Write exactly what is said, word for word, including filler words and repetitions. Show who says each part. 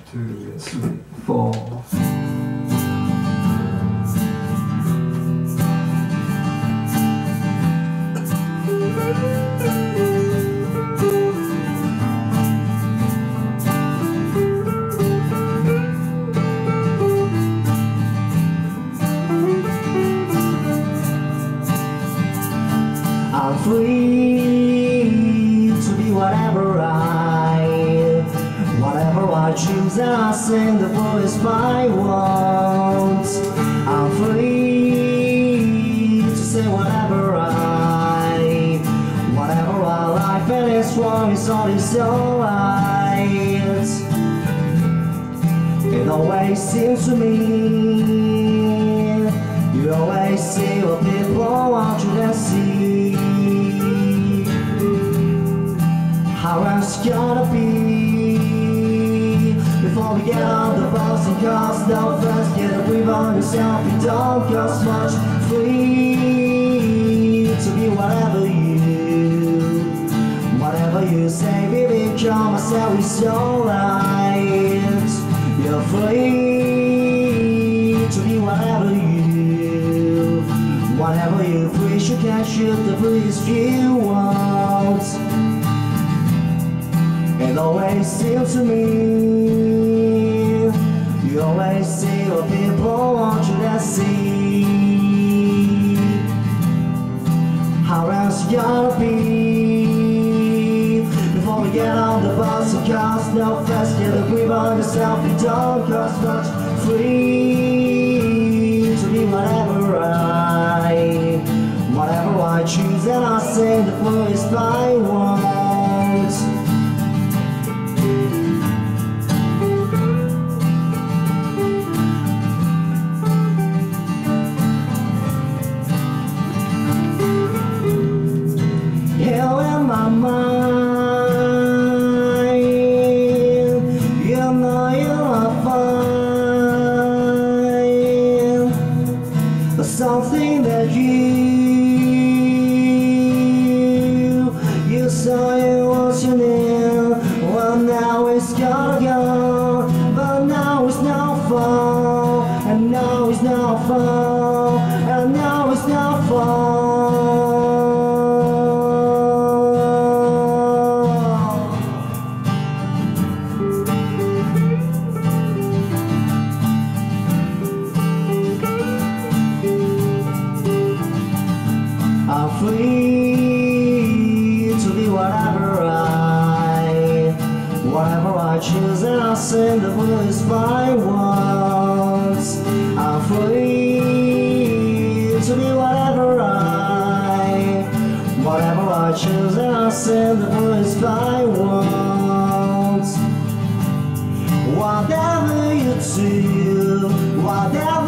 Speaker 1: two, three, four.
Speaker 2: I'm free to be whatever I, whatever I choose, and I sing the voice I want. I'm free to say whatever I, whatever I like, and it's wrong, it's all it's alright. It always seems to me, you always see what people want you to see. How else gonna be before we get on the bus and cost no first get a grip on yourself, you don't cost much. Free to be whatever you, whatever you say, baby, come myself, it's alright. You're free to be whatever you, whatever you preach, you can shoot the breeze you want. It always seems to me, you always see what people want you to see. How else you gonna be before we get on the bus? It costs no fuss, get a grip on yourself, it don't cost much. Free to be whatever I, whatever I choose, and I sing the voice I want. My mind, you know you are fine, but something that you, you saw you once you knew, well now it's gotta go, but now it's no fall, and now it's no fall, and now it's no fall. I'm free to be whatever I, whatever I choose, and I'll sing the voice I want. I'm free to be whatever I, whatever I choose, and I'll sing the voice I want. Whatever you do, whatever